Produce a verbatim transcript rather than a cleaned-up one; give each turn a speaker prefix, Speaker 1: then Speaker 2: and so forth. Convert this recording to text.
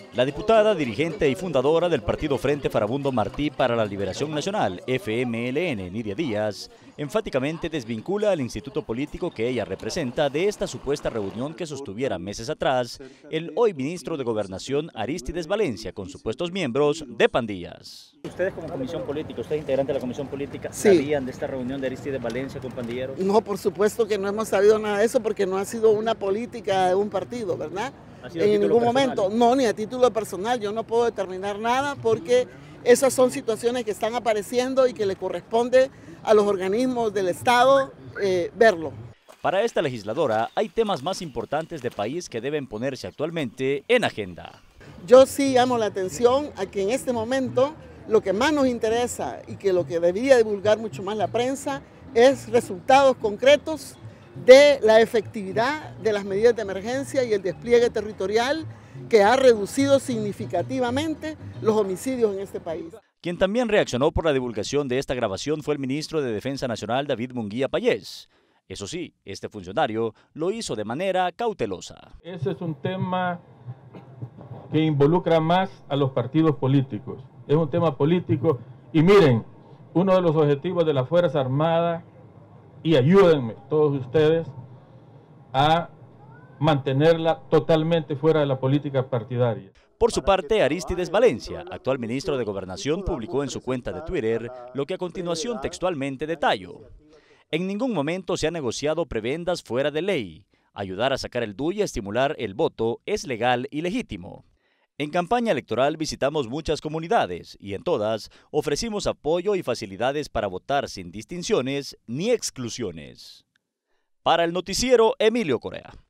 Speaker 1: La diputada, dirigente y fundadora del partido Frente Farabundo Martí para la Liberación Nacional, F M L N, Nidia Díaz, enfáticamente desvincula al instituto político que ella representa de esta supuesta reunión que sostuviera meses atrás el hoy ministro de Gobernación Arístides Valencia con supuestos miembros de pandillas.
Speaker 2: ¿Ustedes como comisión política, usted integrante de la comisión política,
Speaker 3: sí.
Speaker 2: sabían de esta reunión de Arístides Valencia con pandilleros?
Speaker 3: No, por supuesto que no hemos sabido nada de eso porque no ha sido una política de un partido, ¿verdad? En ningún momento, no, ni a título personal, yo no puedo determinar nada porque esas son situaciones que están apareciendo y que le corresponde a los organismos del Estado eh, verlo.
Speaker 1: Para esta legisladora hay temas más importantes de país que deben ponerse actualmente en agenda.
Speaker 3: Yo sí llamo la atención a que en este momento lo que más nos interesa y que lo que debería divulgar mucho más la prensa es resultados concretos de la efectividad de las medidas de emergencia y el despliegue territorial que ha reducido significativamente los homicidios en este país.
Speaker 1: Quien también reaccionó por la divulgación de esta grabación fue el ministro de Defensa Nacional, David Munguía Payés. Eso sí, este funcionario lo hizo de manera cautelosa.
Speaker 4: Ese es un tema que involucra más a los partidos políticos. Es un tema político y miren, uno de los objetivos de la Fuerza Armada, y ayúdenme todos ustedes a mantenerla totalmente fuera de la política partidaria.
Speaker 1: Por su parte, Arístides Valencia, actual ministro de Gobernación, publicó en su cuenta de Twitter lo que a continuación textualmente detalló. En ningún momento se ha negociado prebendas fuera de ley. Ayudar a sacar el D U y a estimular el voto es legal y legítimo. En campaña electoral visitamos muchas comunidades y en todas ofrecimos apoyo y facilidades para votar sin distinciones ni exclusiones. Para el noticiero Emilio Correa.